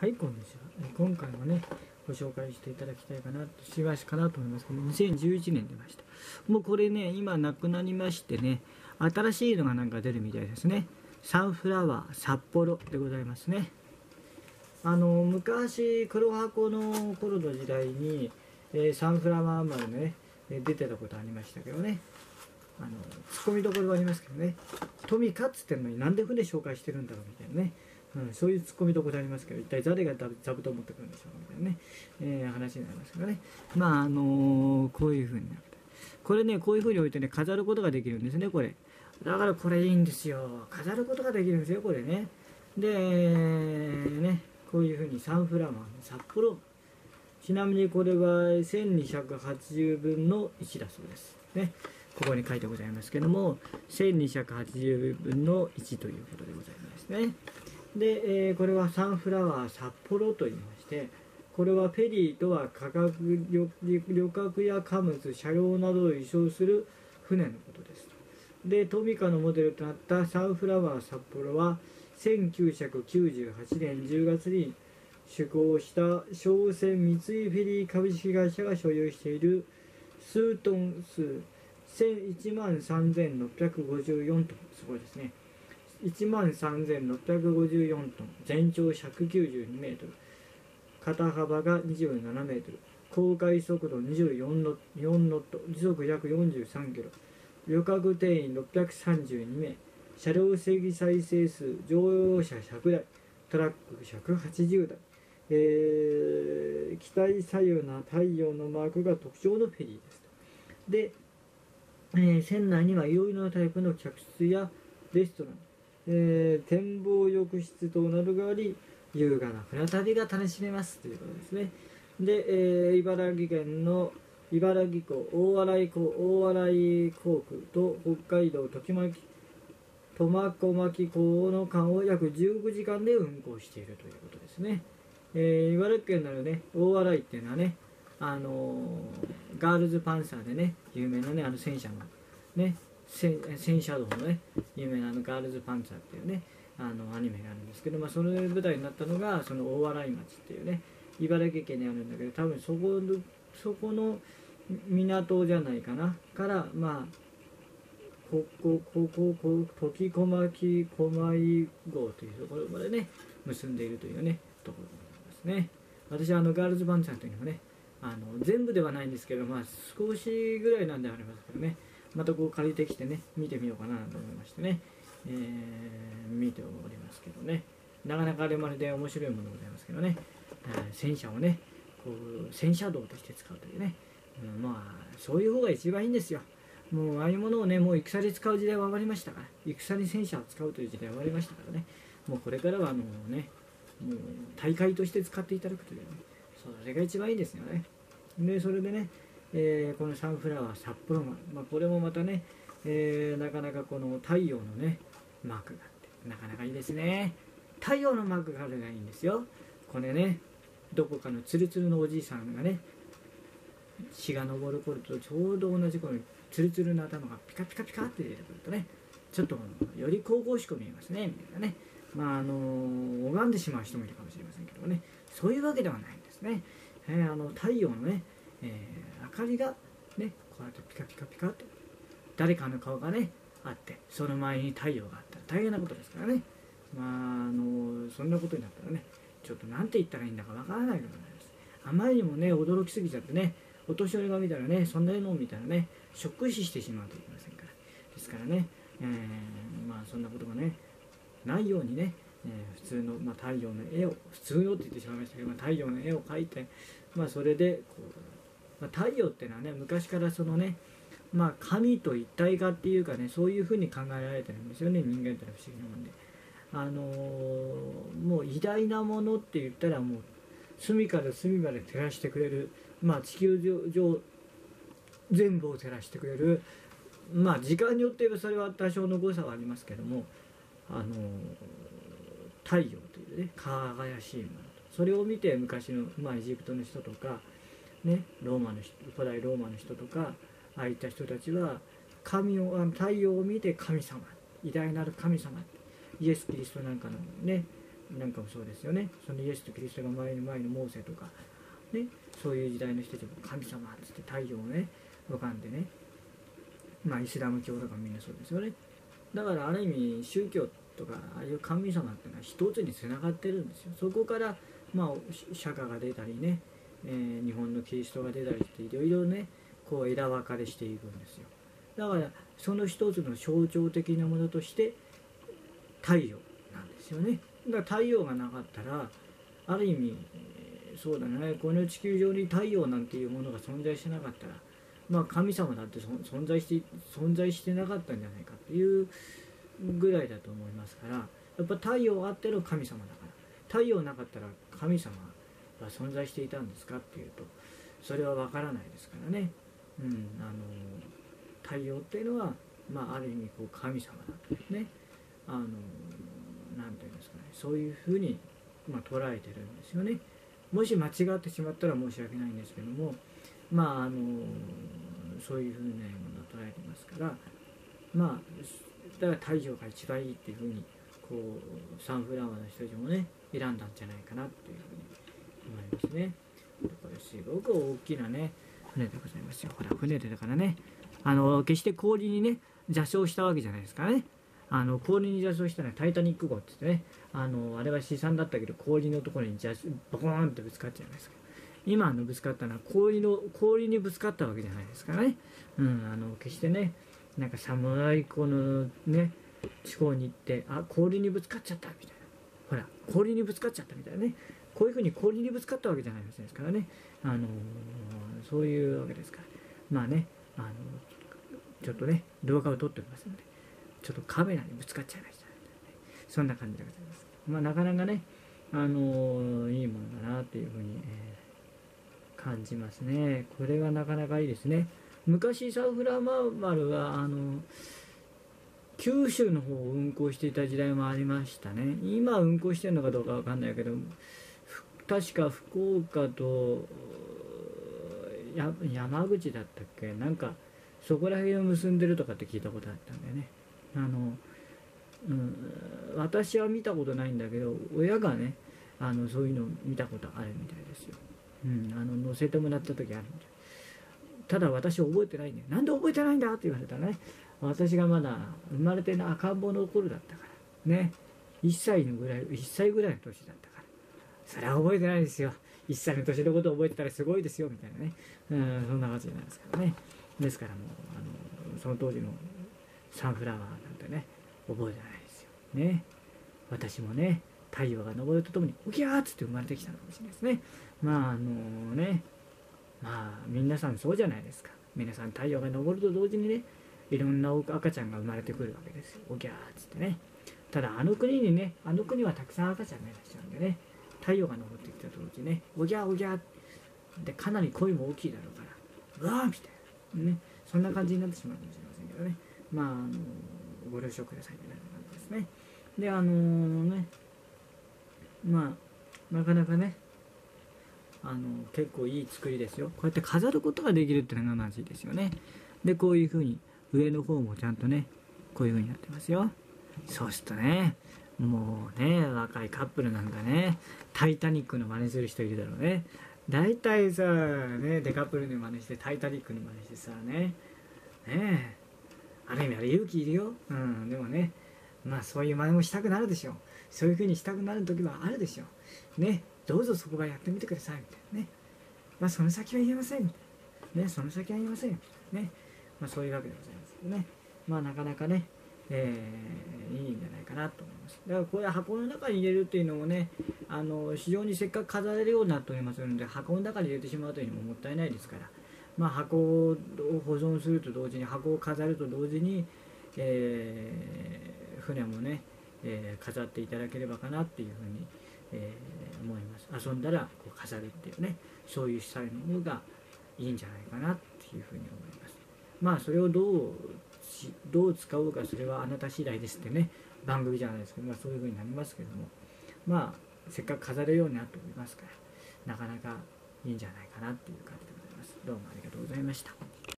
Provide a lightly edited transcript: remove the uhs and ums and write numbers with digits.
はい、こんにちは。今回もね、ご紹介していただきたいかなと、しばしかなと思いますけど、2011年出ました。もうこれね、今なくなりましてね、新しいのがなんか出るみたいですね。サンフラワー札幌でございますね。昔、黒箱の頃の時代に、サンフラワー丸ね、出てたことありましたけどね。ツッコミどころがありますけどね。トミカっつってんのになんで船紹介してるんだろうみたいなね。そういうツッコミどころでありますけど、一体誰が座布団を持ってくるんでしょうみたいなね、話になりますけどね。こういう風になって。これね、こういう風に置いてね、飾ることができるんですね、これ。だからこれいいんですよ。飾ることができるんですよ、これね。で、ね、こういう風にサンフラワーの札幌。ちなみにこれは1280分の1だそうです。ね。ここに書いてございますけども、1280分の1ということでございますね。で、これはサンフラワー札幌と言いまして、これはフェリーとは旅客や貨物、車両などを輸送する船のことです。で、トミカのモデルとなったサンフラワー札幌は、1998年10月に出港した商船三井フェリー株式会社が所有している数トン数1万3654トン、すごいですね。1万3654トン、全長192メートル、肩幅が27メートル、航海速度24ノット、時速約43キロ、旅客定員632名、車両積載整数、乗用車100台、トラック180台、機体左右の太陽のマークが特徴のフェリーです。で、船内にはいろいろなタイプの客室やレストラン、展望浴室等などがあり、優雅な船旅が楽しめますということですね。で、茨城県の茨城港、大洗港区と北海道苫小牧港の間を約19時間で運航しているということですね。茨城県ならね、大洗っていうのはね、ガールズパンサーでね、有名なね、戦車のね、戦車道のね、有名なガールズパンツァーっていうね、アニメがあるんですけど、その舞台になったのが、その大洗町っていうね、茨城県にあるんだけど、多分そこの港じゃないかな、から、時小牧小舞号というところまでね、結んでいるというね、ところでございますね。私はガールズパンツァーというのはね、全部ではないんですけど、少しぐらいなんでありますけどね、またこう借りてきてね、見てみようかなと思いましてね、見ておりますけどね、なかなかあれまで面白いものでございますけどね、戦車をね、こう戦車道として使うというね、そういう方が一番いいんですよ。もうああいうものをね、もう戦で使う時代は終わりましたから、戦に戦車を使うという時代は終わりましたからね、もうこれからはもう大会として使っていただくというね、それが一番いいですよね。で、それでね、このサンフラワー札幌丸、これもまたね、なかなかこの太陽のね、マークがあって、なかなかいいですね。太陽のマークがあるのがいいんですよ。これね、どこかのツルツルのおじいさんがね、日が昇る頃とちょうど同じ頃にツルツルの頭がピカピカピカって出てくるとね、ちょっとより神々しく見えますね、みたいなね。拝んでしまう人もいるかもしれませんけどね、そういうわけではないんですね。太陽のね、明かりがね、こうやってピカピカピカと誰かの顔がねあって、その前に太陽があったら大変なことですからね。そんなことになったらね、ちょっと何て言ったらいいんだかわからないようになります。あまりにもね驚きすぎちゃってね、お年寄りが見たらね、そんなのを見たらね、ショック死してしまうといけませんから。ですからね、そんなことがねないようにね、普通の、太陽の絵を、普通のって言ってしまいましたけど、太陽の絵を描いて、それでこう、太陽っていうのはね、昔からそのね、神と一体化っていうかね、そういうふうに考えられてるんですよね、人間ってのは不思議なもんで。もう偉大なものって言ったら、もう隅から隅まで照らしてくれる、地球上全部を照らしてくれる、時間によってそれは多少の誤差はありますけども、太陽というね、輝しいものと、それを見て昔の、エジプトの人とか、ね、古代ローマの人とか、ああいった人たちは太陽を見て神様、偉大なる神様、イエス・キリストなんかのね、 なんかもそうですよね。そのイエスとキリストが生まれる前のモーセとか、ね、そういう時代の人たちも神様っつって太陽をね浮かんでね、まあイスラム教とかみんなそうですよね。だからある意味宗教とかああいう神様っていうのは一つにつながってるんですよ。そこからまあ釈迦が出たりね、日本のキリストが出たりしていろいろねこう枝分かれしていくんですよ。だからその一つの象徴的なものとして太陽なんですよね。だから太陽がなかったらある意味、そうだね、この地球上に太陽なんていうものが存在してなかったら、まあ神様だって存在してなかったんじゃないかっていうぐらいだと思いますから、やっぱ太陽あっての神様だから、太陽なかったら神様は存在していたんですかっていうと、それは分からないですからね。太陽っていうのは、まあ、ある意味こう神様だというね、なんていうんですかね、そういうふうに、まあ、捉えてるんですよね。もし間違ってしまったら申し訳ないんですけども、まあそういうふうなものを捉えてますから、まあだから太陽が一番いいっていうふうにこうサンフラワーの人たちもね選んだんじゃないかなっていうふうに思いますね。これすごく大きなね船でございますよ。ほら船でだからね、決して氷にね座礁したわけじゃないですからね。氷に座礁したのはタイタニック号って言ってね、あれは悲惨だったけど氷のところにボコーンってぶつかっちゃいますけど、今ぶつかったのは氷にぶつかったわけじゃないですからね。決してねなんか寒いこのね地方に行って氷にぶつかっちゃったみたいな、ほら氷にぶつかっちゃったみたいなね、こういうふうに氷にぶつかったわけじゃないですからね。そういうわけですから、まあねちょっとね動画を撮っておりますので、ちょっとカメラにぶつかっちゃいました、ね、そんな感じでございます。まあなかなかねいいものだなっていうふうに、感じますね。これはなかなかいいですね。昔サンフラワー丸は九州の方を運行していた時代もありましたね。今運行してるのかどうかわかんないけど、確か福岡と山口だったっけ、なんかそこら辺を結んでるとかって聞いたことあったんだよね。私は見たことないんだけど親がねそういうのを見たことあるみたいですよ。乗せてもらった時あるみたい。ただ私覚えてないんだよ。なんで覚えてないんだって言われたらね、私がまだ生まれて赤ん坊の頃だったからね、1歳ぐらいの年だったから、それは覚えてないですよ。1歳の年のことを覚えてたらすごいですよみたいなね、そんな感じなんですからね。ですからもうその当時のサンフラワーなんてね覚えてないですよね。私もね太陽が昇るとともにウキャーっつって生まれてきたのかもしれないですね。まあ皆さんそうじゃないですか。皆さん太陽が昇ると同時にねいろんな赤ちゃんが生まれてくるわけですよ。ウキャーっつってね。ただ国はたくさん赤ちゃんがいらっしゃるんでね、太陽が昇ってきた同時ねウキャーウキャーでかなり声も大きいだろうからうわーみたいなね、そんな感じになってしまうかもしれませんけどね。ご了承くださいみたいな感じですね。でなかなかね結構いい作りですよ。こうやって飾ることができるっていうのがまずいですよね。でこういうふうに上の方もちゃんとねこういうふうになってますよ。そうするとねもうね若いカップルなんかねタイタニックの真似する人いるだろうね。大体さねデカップルの真似してタイタニックの真似してさある意味あれ勇気いるよ。でもねそういう真似もしたくなるでしょう。そういうふうにしたくなる時はあるでしょうね。どうぞそこはやってみてくださいみたいなね。その先は言えませんみたいなね。その先は言えませんね。そういうわけでございますけどね。なかなかね、いいんじゃないかなと思います。だからこれ箱の中に入れるっていうのもね非常にせっかく飾れるようになっておりますので、箱の中に入れてしまうというのももったいないですから、箱を保存すると同時に箱を飾ると同時に、船もね、飾っていただければかなっていうふうに、思います。遊んだらこう飾るっていうね、そういうスタイルがいいんじゃないかなっていうふうに思います。それをどう使うかそれはあなた次第ですってね番組じゃないですけど、そういうふうになりますけども、せっかく飾れるようになっておりますから、なかなかいいんじゃないかなっていう感じでございます。どうもありがとうございました。